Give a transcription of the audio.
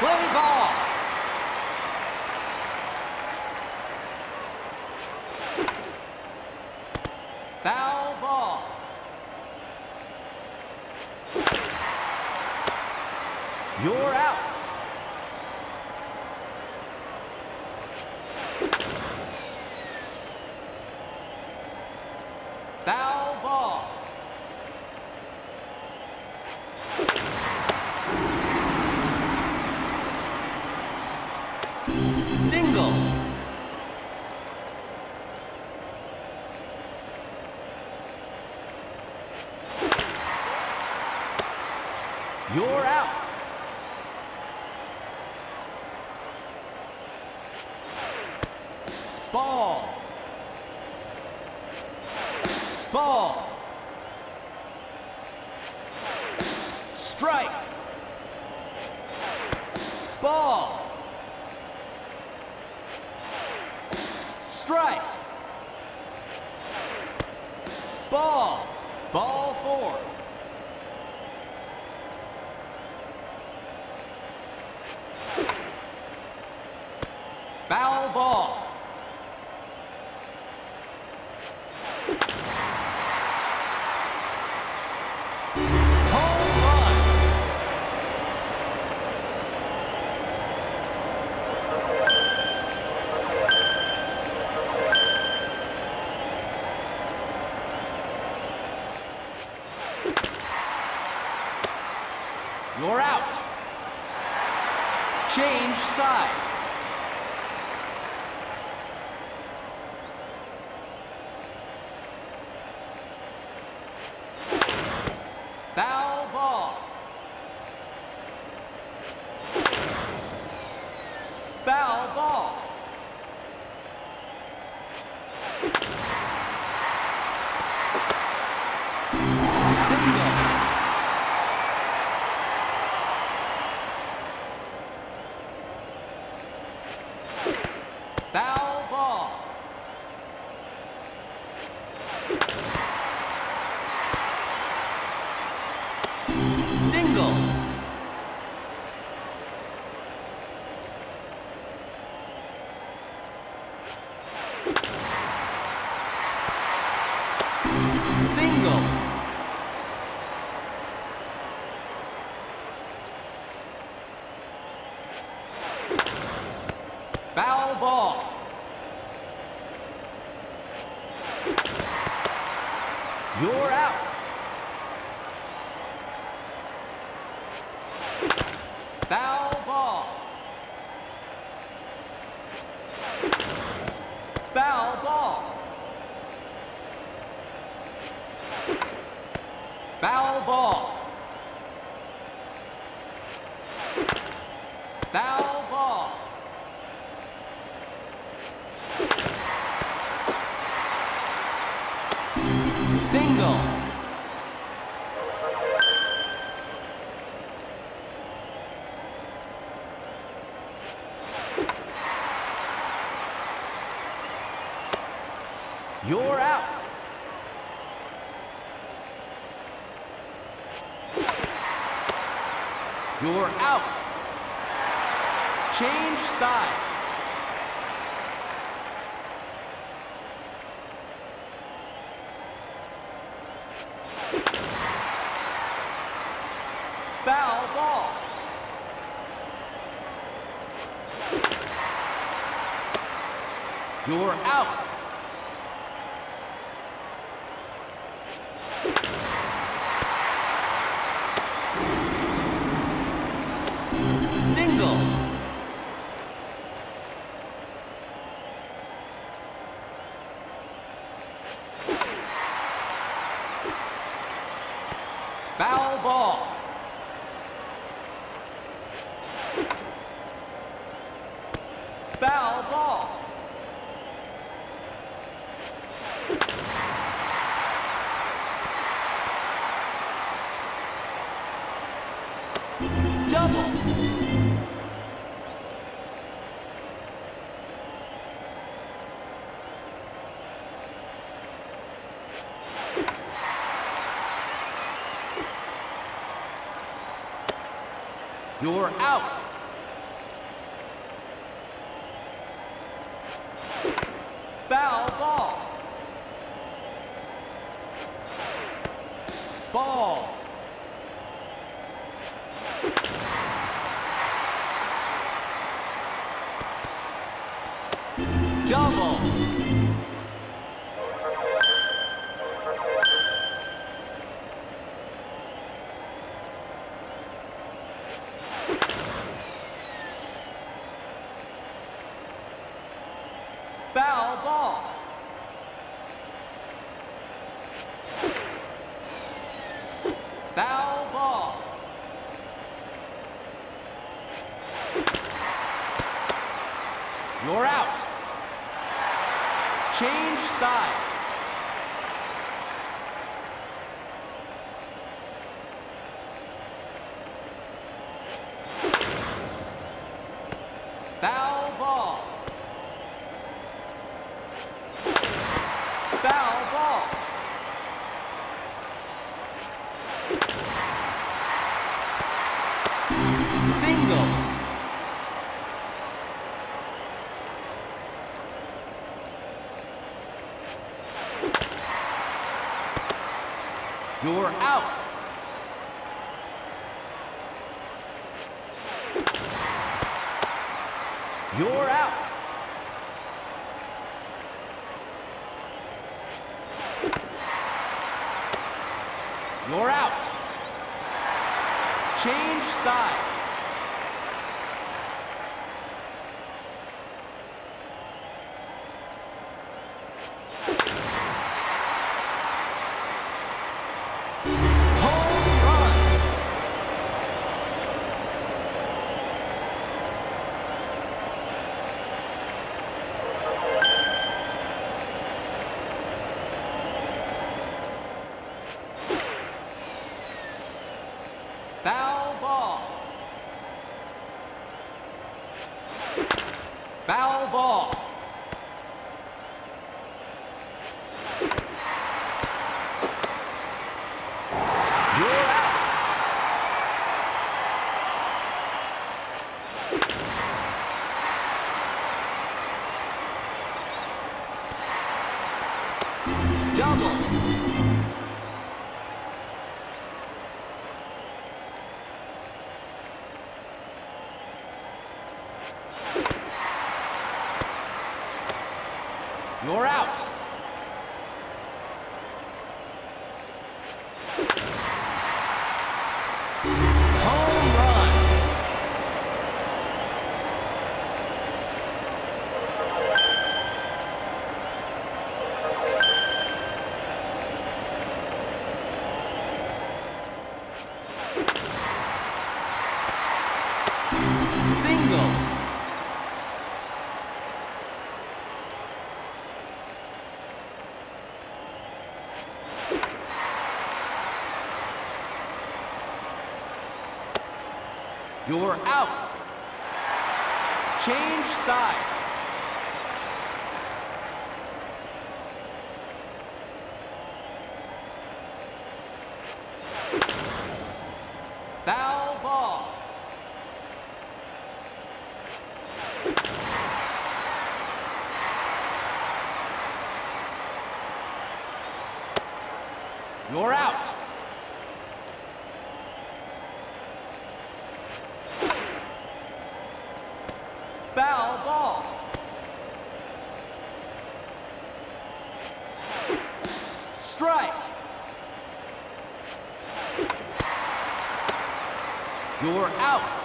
Play ball. Foul ball. You're out. Foul ball. Single. You're out. Ball. Ball. Strike. Ball. Strike. Ball. Ball 4. Foul ball. Home run. You're out. Change sides. Foul ball. Foul ball. Single. Foul ball. Single. Single. Foul ball. You're out. Foul ball. Foul ball. Foul ball. Foul ball. Single. You're out. You're out. Change sides. Foul ball. You're out. Single. Foul ball. Foul ball. Double. You're out. Double. Foul ball. Foul ball. You're out. Change sides. Foul ball. Foul ball. Single. You're out. You're out. You're out. Change sides. Home run. Foul ball. Foul ball. You're out. Double. You're out. Home run. Single. You're out. Change sides. Foul ball. You're out. Foul ball. Strike. You're out.